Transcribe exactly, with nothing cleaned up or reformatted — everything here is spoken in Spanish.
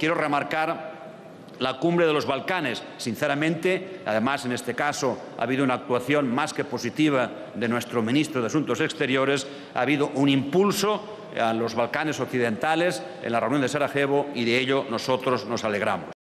quiero remarcar la cumbre de los Balcanes. Sinceramente, además en este caso ha habido una actuación más que positiva de nuestro ministro de Asuntos Exteriores, ha habido un impulso a los Balcanes occidentales en la reunión de Sarajevo y de ello nosotros nos alegramos.